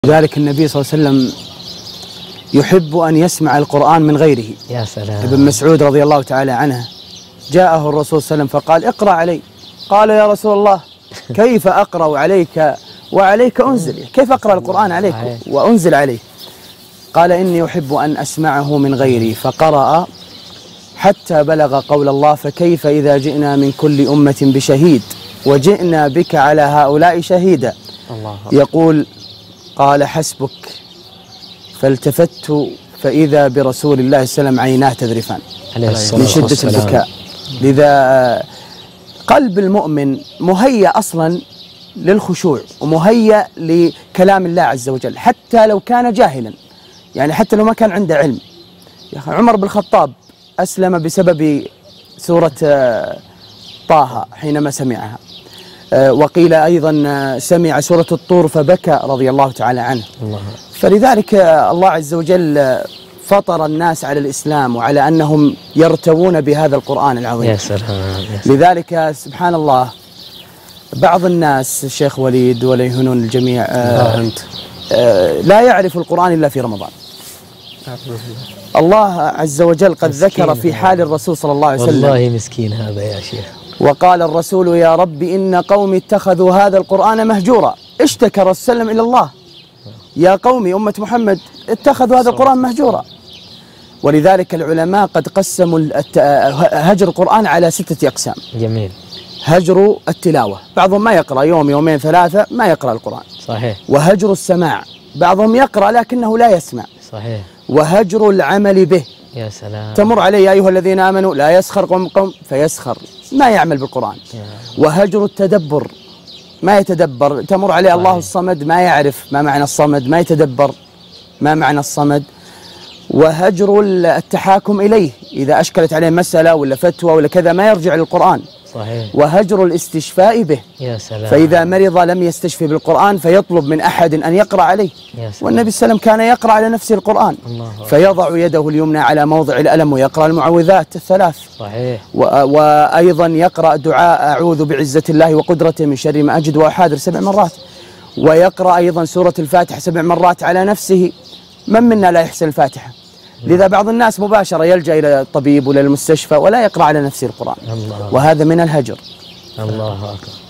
لذلك النبي صلى الله عليه وسلم يحب أن يسمع القرآن من غيره. يا سلام. ابن مسعود رضي الله تعالى عنه جاءه الرسول صلى الله عليه وسلم فقال: اقرأ علي. قال: يا رسول الله كيف أقرأ عليك وعليك أنزل؟ كيف أقرأ القرآن عليك وأنزل عليك؟ قال: إني أحب أن أسمعه من غيري. فقرأ حتى بلغ قول الله: فكيف إذا جئنا من كل أمة بشهيد وجئنا بك على هؤلاء شهيدا. الله. يقول: قال: حسبك. فالتفت فإذا برسول الله صلى الله عليه وسلم عيناه تذرفان من شدة البكاء. لذا قلب المؤمن مهيأ أصلا للخشوع ومهيأ لكلام الله عز وجل حتى لو كان جاهلا، يعني حتى لو ما كان عنده علم. يا أخي عمر بن الخطاب أسلم بسبب سورة طه حينما سمعها، وقيل أيضا سمع سورة الطور فبكى رضي الله تعالى عنه. الله. فلذلك الله عز وجل فطر الناس على الإسلام وعلى أنهم يرتوون بهذا القرآن العظيم. يا سلام. لذلك سبحان الله بعض الناس الشيخ وليد ولا يهنون الجميع لا يعرف القرآن إلا في رمضان. الله عز وجل قد ذكر في حال الرسول صلى الله عليه وسلم: والله مسكين هذا يا شيخ. وقال الرسول: يا رب إن قومي اتخذوا هذا القرآن مهجورا. اشتكى الرسول صلى الله عليه وسلم إلى الله: يا قومي أمة محمد اتخذوا هذا القرآن مهجورا. ولذلك العلماء قد قسموا هجر القرآن على 6 أقسام. جميل. هجر التلاوة، بعضهم ما يقرأ يوم يومين 3 ما يقرأ القرآن. صحيح. وهجر السماع، بعضهم يقرأ لكنه لا يسمع. صحيح. وهجر العمل به. يا سلام. تمر عليه يا أيها الذين آمنوا لا يسخر قوم فيسخر، ما يعمل بالقرآن. وهجر التدبر، ما يتدبر. تمر عليه الله الصمد ما يعرف ما معنى الصمد، ما يتدبر ما معنى الصمد. وهجر التحاكم إليه، إذا أشكلت عليه مسألة ولا فتوى ولا كذا ما يرجع للقرآن. صحيح. وهجر الاستشفاء به. يا سلام. فإذا مرض لم يستشفي بالقرآن فيطلب من أحد أن يقرأ عليه. يا سلام. والنبي صلى الله عليه وسلم كان يقرأ على نفسه القرآن. الله. فيضع يده اليمنى على موضع الألم ويقرأ المعوذات 3. صحيح. وأيضا يقرأ دعاء أعوذ بعزة الله وقدرته من شر ما أجد وأحاذر 7 مرات. ويقرأ أيضا سورة الفاتحة 7 مرات على نفسه. من منا لا يحسن الفاتحة؟ لذا بعض الناس مباشرة يلجأ إلى الطبيب ولا المستشفى ولا يقرأ على نفسه القرآن. الله. وهذا من الهجر. الله أكبر.